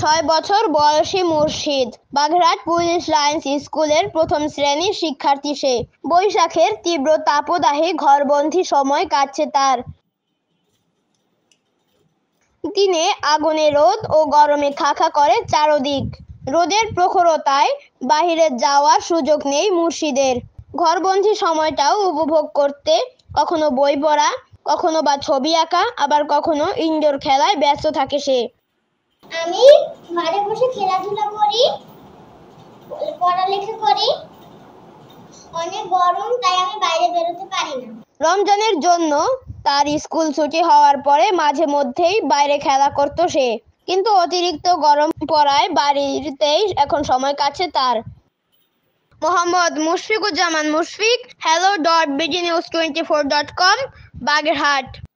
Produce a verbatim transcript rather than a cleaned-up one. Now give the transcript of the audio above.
ছয় বছর বয়সী মুর্শিদ বাগেরহাট পুলিশ লাইন্স স্কুলের প্রথম শ্রেণীর শিক্ষার্থী সে। বৈশাখের তীব্র তাপদাহে ঘরবন্দি সময় কাটছে তার। দিনে আগুনে রোদ ও গরমে খাখা করে চারদিক। রোদের প্রখরতায় বাহিরে যাওয়ার সুযোগ নেই মুর্শিদের। ঘরবন্দি সময়টাও উপভোগ করতে কখনো বই পড়া, কখনো বা ছবি আঁকা, আবার কখনো ইনডোর খেলায় ব্যস্ত থাকে সে। আমি ঘরে বসে খেলাধুলা করি, পড়ালেখা করি। অনেক গরম, তাই আমি বাইরে বেরোতে পারি না। রমজানের জন্য তার স্কুল ছুটি হওয়ার পরে মাঝে মধ্যেই বাইরে খেলা করত সে, কিন্তু অতিরিক্ত গরম পড়ায় বাড়িতেই এখন সময় কাটছে তার। Mohammad Mushfiquzzaman Mushfiq, hello dot BD news twenty four dot com, Bagerhat.